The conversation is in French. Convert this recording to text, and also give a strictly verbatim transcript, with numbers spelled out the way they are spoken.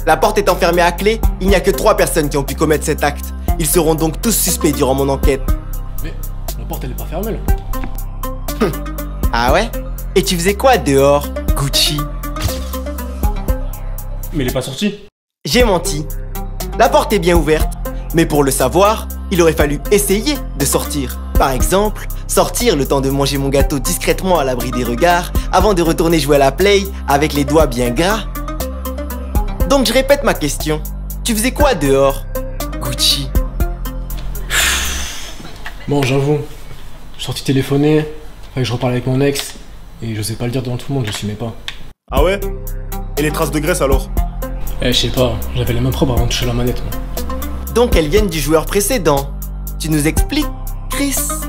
La porte étant fermée à clé, il n'y a que trois personnes qui ont pu commettre cet acte. Ils seront donc tous suspects durant mon enquête. Mais la porte elle est pas fermée là. Ah ouais? Et tu faisais quoi dehors, Gucci? Mais il est pas sorti. J'ai menti. La porte est bien ouverte. Mais pour le savoir, il aurait fallu essayer de sortir. Par exemple, sortir le temps de manger mon gâteau discrètement à l'abri des regards avant de retourner jouer à la play avec les doigts bien gras. Donc je répète ma question. Tu faisais quoi dehors, Gucci? Bon, j'avoue, je suis sorti téléphoner, fallait que je reparle avec mon ex, et je sais pas le dire devant tout le monde, je l'assumais pas. Ah ouais? Et les traces de graisse alors? Eh, je sais pas, j'avais les mains propres avant de toucher la manette, moi. Donc elles viennent du joueur précédent. Tu nous expliques, Chris?